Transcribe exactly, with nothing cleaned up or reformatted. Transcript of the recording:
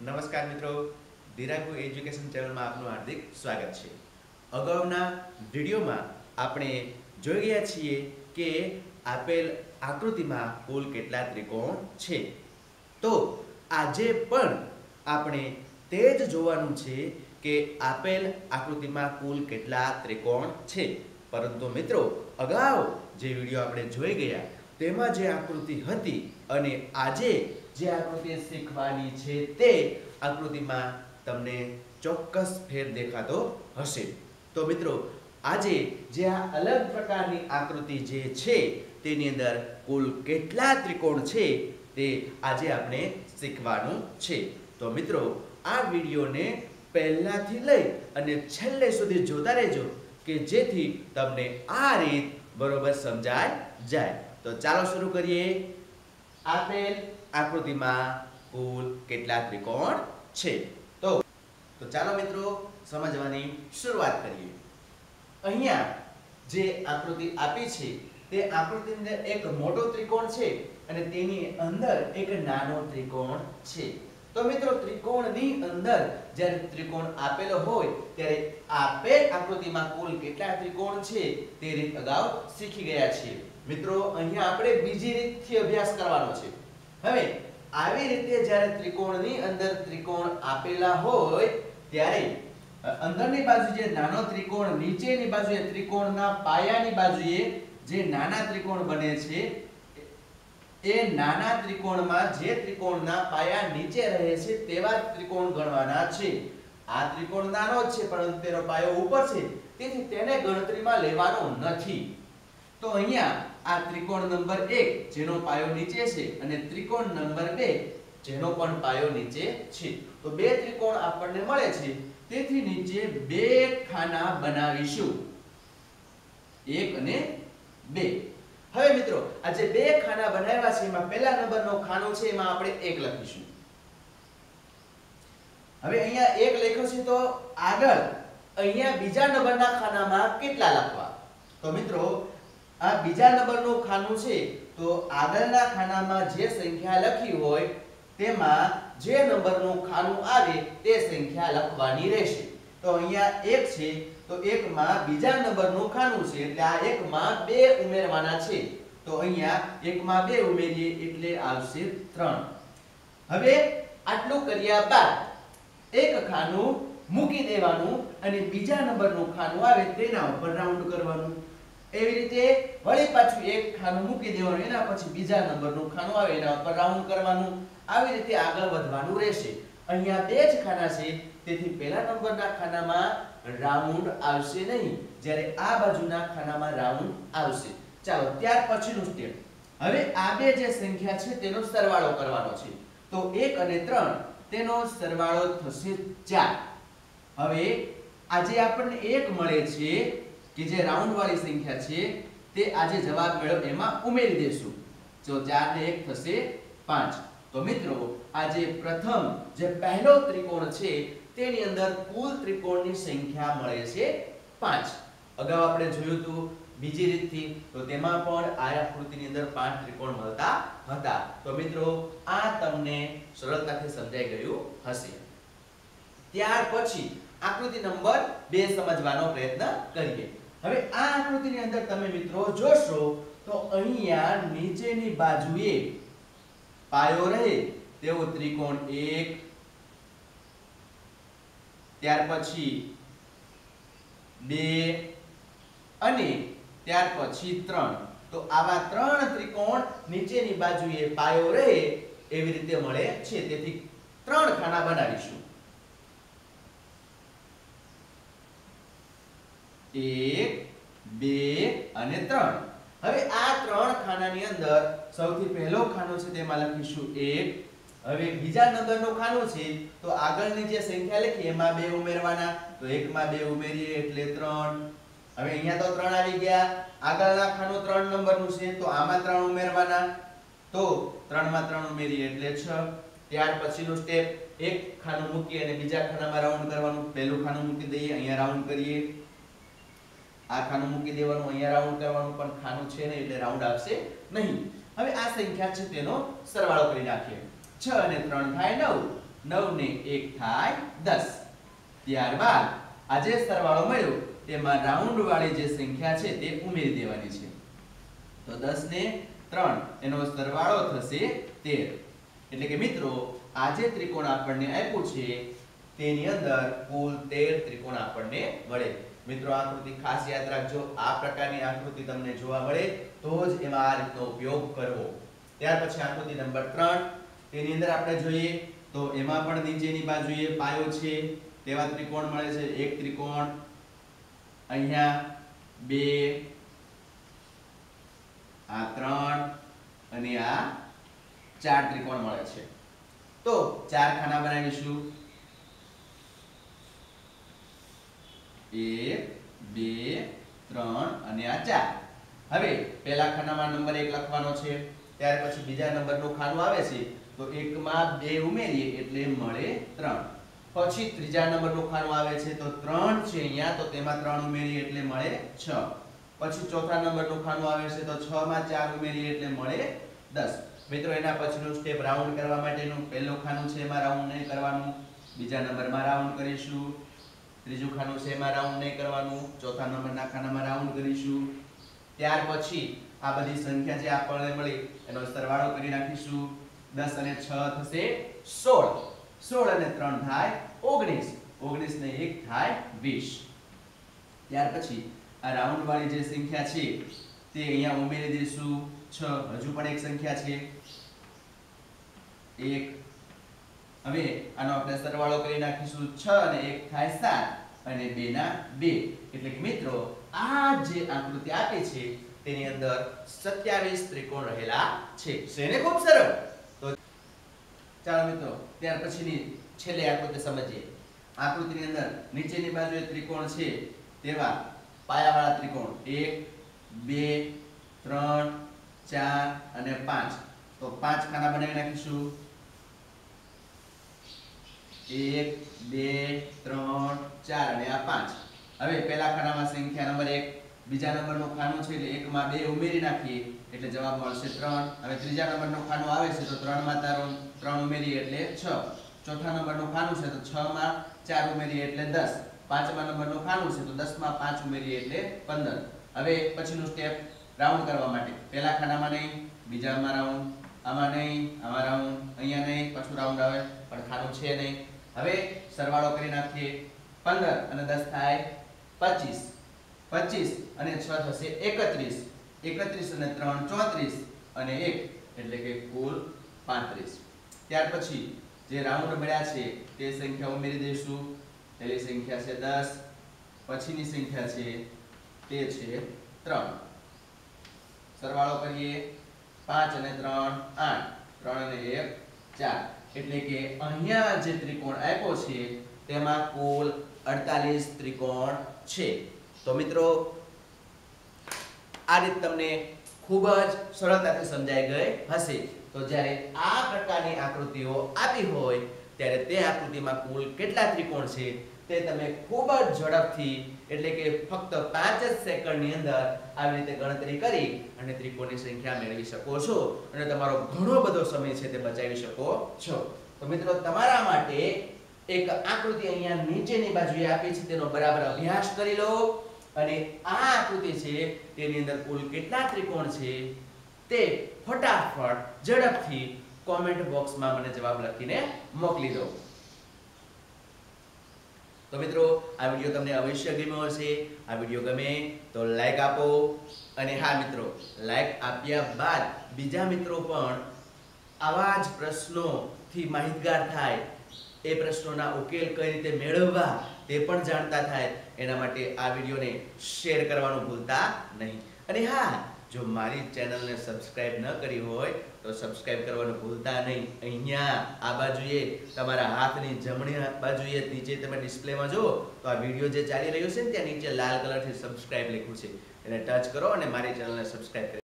નમસ્કાર મિત્રો, ધીરાગુ એજ્યુકેશન ચેનલમાં આપનું હાર્દિક સ્વાગત છે। અગાઉના વિડીયોમાં આપણે જોઈ ગયા છીએ કે આપેલ આકૃતિમાં કુલ કેટલા ત્રિકોણ છે। તો આજે પણ આપણે તે જ જોવાનું છે કે આપેલ આકૃતિમાં કુલ કેટલા ત્રિકોણ છે। પરંતુ મિત્રો, અગાઉ જે વિડીયો આપણે જોઈ ગયા તેમાં જે આકૃતિ હતી અને આજે જે આકૃતિ શીખવાની છે તે આકૃતિમાં તમને ચોક્કસ ફેર દેખાતો હશે। તો મિત્રો, આજે જે આ અલગ પ્રકારની આકૃતિ જે છે તેની અંદર કુલ કેટલા ત્રિકોણ છે તે આજે આપણે શીખવાનું છે। તો મિત્રો, આ વિડીયોને પહેલાથી લઈ અને છેલ્લે સુધી જોતા રહેજો કે જેથી તમને આ રીત બરોબર સમજાય જાય। તો ચાલો શરૂ કરીએ। આપેલ આકૃતિમાં કુલ કેટલા ત્રિકોણ છે। તો તો ચાલો મિત્રો સમજવાની શરૂઆત કરીએ। અહીંયા જે આકૃતિ આપી છે તે આકૃતિની અંદર એક મોટો ત્રિકોણ છે અને તેની અંદર એક નાનો ત્રિકોણ છે। તો મિત્રો, ત્રિકોણની અંદર જ્યારે ત્રિકોણ આપેલો હોય ત્યારે આપેલ આકૃતિમાં કુલ કેટલા ત્રિકોણ છે તે રીત અગાઉ શીખી ગયા છીએ। મિત્રો, અહીંયા આપણે બીજી રીતથી અભ્યાસ કરવાનો છે। હવે આવી રીતે જ્યારે ત્રિકોણની અંદર ત્રિકોણ આપેલા હોય ત્યારે અંદરની બાજુ જે નાનો ત્રિકોણ, નીચેની બાજુએ ત્રિકોણના પાયાની બાજુએ જે નાના ત્રિકોણ બને છે એ નાના ત્રિકોણમાં જે ત્રિકોણના પાયા નીચે રહે છે તેવા ત્રિકોણ ગણવાના છે। આ ત્રિકોણ નાનો જ છે પરંતુ તેનો પાયો ઉપર છે, તેથી તેને ગણતરીમાં લેવાનો નથી। તો અહીંયા આ ત્રિકોણ નંબર એક જેનો પાયો નીચે છે અને ત્રિકોણ નંબર બે જેનો પણ પાયો નીચે છે, તો બે ત્રિકોણ આપણને મળે છે, તેથી નીચે બે ખાના બનાવીશું, એક અને બે। હવે મિત્રો, આ જે બે ખાના બનાવ્યા છે એમાં પહેલા નંબરનો ખાનો છે એમાં આપણે એક લખીશું। હવે અહીંયા એક લખ્યો છે તો આગળ અહીંયા બીજા નંબરના ખાનામાં કેટલા લખવા? તો મિત્રો, આ બીજા નંબરનું ખાનું છે તો આગળના ખાનામાં જે સંખ્યા લખી હોય તેમાં જે નંબરનું ખાનું આવે તે સંખ્યા લખવાની રહેશે। તો અહીંયા એક છે તો એક માં બીજા નંબરનું ખાનું છે એટલે આ એક માં બે ઉમેરવાના છે, તો અહીંયા એક માં બે ઉમેરીએ એટલે આવશે ત્રણ। હવે આટલું કર્યા બાદ એક ખાનું મૂકી દેવાનું અને બીજા નંબરનું ખાનું આવે તેના ઉપર રાઉન્ડ કરવાનું। એવી રીતે વળી પાછું એક ખાનું મૂકી દેવાનું, એના પછી બીજા નંબરનું ખાનું આવે એના ઉપર રાઉન્ડ કરવાનું। આવી રીતે આગળ વધવાનું રહેશે। અહીંયા બે જ ખાના છે તેથી પહેલા નંબરના ખાનામાં રાઉન્ડ આવશે નહીં, જ્યારે આ બાજુના ખાનામાં રાઉન્ડ આવશે। ચાલો ત્યાર પછીનું સ્ટેપ। હવે આ બે જે સંખ્યા છે તેનો સરવાળો કરવાનો છે, તો એક અને ત્રણ તેનો સરવાળો થશે ચાર। હવે આજે આપણને એક મળે છે કે જે રાઉન્ડ વાળી સંખ્યા છે તે આજે જવાબ મેળવ એમાં ઉમેરી દેશું, તો ચાર ને એક થશે પાંચ। તો મિત્રો, આ જે પ્રથમ જે પહેલો ત્રિકોણ છે તેની અંદર કુલ ત્રિકોણની સંખ્યા મળે છે પાંચ। અગાઉ આપણે જોયું હતું બીજી રીતથી, તો તેમાં પણ આ આકૃતિની અંદર પાંચ ત્રિકોણ મળતા હતા। તો મિત્રો, આ તમને સરળતાથી સમજાઈ ગયું હશે। ત્યાર પછી આકૃતિ નંબર બે સમજવાનો પ્રયત્ન કરીએ। હવે આ આકૃતિની અંદર તમે મિત્રો જોશો તો અહીંયા નીચેની બાજુએ પાયો રહે તેવો ત્રિકોણ એક, ત્યાર પછી બે અને ત્યાર પછી ત્રણ, તો આવા ત્રણ ત્રિકોણ નીચેની બાજુએ પાયો રહે એવી રીતે મળે છે, તેથી ત્રણ ખાના બનાવીશું, એક, બે અને ત્રણ। હવે આ ત્રણ ખાનાની અંદર સૌથી પહેલો ખાનો છે તેમાં લખીશું એક। હવે બીજા નંબરનું ખાનું છે તો આગળની જે સંખ્યા લખી એમાં બે ઉમેરવાના, તો એક માં બે ઉમેરીએ એટલે ત્રણ। હવે અહીંયા તો ત્રણ આવી ગયા, આગળના ખાનું ત્રણ નંબરનું છે તો આમાં ત્રણ ઉમેરવાના, તો ત્રણ માં ત્રણ ઉમેરીએ એટલે છ। ત્યાર પછીનું સ્ટેપ, એક ખાનું મૂકી અને બીજા ખાનામાં રાઉન્ડ કરવાનું, પહેલું ખાનું મૂકી દઈએ, અહીંયા રાઉન્ડ કરીએ, આ ખાનું મૂકી દેવાનું, અહીંયા રાઉન્ડ કરવાનું, પણ ખાનું છે ને એટલે રાઉન્ડ આવશે નહીં। હવે આ સંખ્યા છે તેનો સરવાળો કરી નાખીએ, છ અને ત્રણ થાય નવ, નવ ને એક થાય દસ. ત્યારબાદ આ જે સરવાળો મળ્યો તેમાં રાઉન્ડ વાળી જે સંખ્યા છે તે ઉમેરી દેવાની છે. તો દસ ને ત્રણ એનો સરવાળો થશે તેર. એટલે કે મિત્રો આ જે ત્રિકોણ આપણને આપ્યું છે તેની અંદર કુલ તેર ત્રિકોણ આપણને મળે. મિત્રો આકૃતિ ખાસ યાદ રાખજો, આ પ્રકારની આકૃતિ તમને જોવા મળે તો જ એમાં આ રીતનો ઉપયોગ કરવો. ત્યાર પછી આકૃતિ નંબર ત્રણ, તેની અંદર આપણે જોઈએ તો એમાં પણ નીચેની બાજુએ પાયો છે તેવા ત્રિકોણ મળે છે. એક ત્રિકોણ, અહીંયા બે, આ ત્રણ અને આ ચાર ત્રિકોણ મળે છે. તો ચાર ખાના બનાવીશું. એક, બે, ત્રણ અને આ ચાર. હવે પહેલા ખાનામાં નંબર એક લખવાનો છે. ત્યાર પછી બીજા નંબરનું ખાનું આવે છે તો એક માં બે ઉમેરીએ એટલે મળે ત્રણ. પછી ત્રીજા નંબરનું ખાનું આવે છે તો ત્રણ છે અહીંયા, તો તેમાં ત્રણ ઉમેરીએ એટલે મળે છ. પછી ચોથા નંબરનું ખાનું આવે છે તો છ માં ચાર ઉમેરીએ એટલે મળે દસ. મિત્રો એના પછીનું સ્ટેપ રાઉન્ડ કરવા માટેનું, પહેલું ખાનું છે એમાં રાઉન્ડ નહીં કરવાનું, બીજા નંબરમાં રાઉન્ડ કરીશું, ત્રીજું ખાનું છે એમાં રાઉન્ડ નહીં કરવાનું, ચોથા નંબરના ખાનામાં રાઉન્ડ કરીશું. ત્યાર પછી આ બધી સંખ્યા જે આપણને મળી એનો સરવાળો કરી નાખીશું. દસ અને છ થશે સોળ. સોળ અને ત્રણ થાય ઓગણીસ. ઓગણીસ ને એક થાય વીસ. ત્યાર પછી આ રાઉન્ડ વાળી જે સંખ્યા છે તે અહીંયા ઉમેરી દઈશું. છ હજુ પણ એક સંખ્યા છે એક. હવે આનો આપણે સરવાળો કરી નાખીશું. છ અને એક થાય સાત અને બે ના બે. એટલે કે મિત્રો આ જે આકૃતિ આપી છે તેની અંદર સત્યાવીસ ત્રિકોણ રહેલા છે. શેને ખૂબ સરળ. તો ચાલો મિત્રો ત્યાર પછીની છેલ્લી આકૃતિ સમજીએ. આકૃતિની અંદર નીચેની બાજુએ ત્રિકોણ છે તેવા પાયાવાળા ત્રિકોણ એક, બે, ત્રણ, ચાર અને પાંચ. તો પાંચ ખાના બનાવી નાખીશું. એક, બે, ત્રણ, ચાર અને આ પાંચ. હવે પહેલા ખાનામાં સંખ્યા નંબર એક, બીજા નંબરનું ખાનું છે એટલે એક માં બે ઉમેરી નાખીએ એટલે જવાબ મળશે ત્રણ. હવે ત્રીજા નંબરનું ખાનું આવે છે તો ત્રણ માં ત્રણ ઉમેરીએ એટલે છ. ચોથા નંબરનું ખાનું છે તો છ માં ચાર ઉમેરીએ એટલે દસ. પાંચમા નંબરનું ખાનું છે તો દસ માં પાંચ ઉમેરીએ એટલે પંદર. હવે પછીનું સ્ટેપ રાઉન્ડ કરવા માટે, પહેલા ખાનામાં નહીં, બીજામાં રાઉન્ડ, આમાં નહીં, આમાં રાઉન્ડ, અહીંયા નહીં, પાછું રાઉન્ડ આવે પણ ખાનું છે નહીં. હવે સરવાળો કરી નાખીએ. પંદર અને દસ થાય પચીસ. પચીસ અને છ થશે એકત્રીસ. એકત્રીસ અને ત્રણ ચોત્રીસ અને એક એટલે કે કુલ પાંત્રીસ. ત્યાર પછી જે રાઉન્ડ મળ્યા છે તે સંખ્યા ઉમેરી દઈશું. પહેલી સંખ્યા છે દસ, પછીની સંખ્યા છે તે છે ત્રણ. સરવાળો કરીએ. પાંચ અને ત્રણ આઠ, ત્રણ અને એક ચાર. એટલે કે અહીંયા જે ત્રિકોણ આપ્યો છે તેમાં કુલ અડતાલીસ ત્રિકોણ છે. તો મિત્રો આ રીત તમને ખૂબ જ સરળતાથી સમજાઈ ગઈ હશે. તો જ્યારે આ પ્રકારની આકૃતિઓ આપી હોય ત્યારે તે આકૃતિમાં કુલ કેટલા ત્રિકોણ છે તે તમે ખૂબ જ ઝડપથી, એટલે કે ફક્ત પાંચ જ સેકન્ડની અંદર આવી રીતે ગણતરી કરી અને ત્રિકોણની સંખ્યા મેળવી શકો છો અને તમારો ઘણો બધો સમય છે તે બચાવી શકો છો. તો મિત્રો તમારા માટે એક આકૃતિ અહીંયા નીચેની બાજુએ આપી છે તેનો બરાબર અભ્યાસ કરી લો અને આ આકૃતિ છે તેની અંદર કુલ કેટલા ત્રિકોણ છે તે ફટાફટ ઝડપથી કોમેન્ટ બોક્સમાં મને જવાબ લખીને મોકલી દો. તો મિત્રો આ વિડિયો તમને અવશ્ય ગમ્યો હશે. આ વિડિયો ગમે તો લાઈક આપો અને હા મિત્રો, લાઈક આપ્યા બાદ બીજા મિત્રો પણ આવા જ પ્રશ્નોથી માહિતગાર થાય, એ પ્રશ્નોના ઉકેલ કઈ રીતે મેળવવા તે પણ જાણતા થાય એના માટે આ વિડિયોને શેર કરવાનું ભૂલતા નહીં. અને હા, જો મારી ચેનલને સબસ્ક્રાઇબ ન કરી હોય તો સબસ્ક્રાઇબ કરવાનું ભૂલતા નહીં. અહીંયા આ બાજુએ તમારા હાથની જમણી બાજુએ નીચે તમે ડિસ્પ્લેમાં જુઓ તો આ વિડિયો જે ચાલી રહ્યો છે ને ત્યાં નીચે લાલ કલરથી સબસ્ક્રાઇબ લખ્યું છે, એને ટચ કરો અને મારી ચેનલને સબસ્ક્રાઇબ કરો.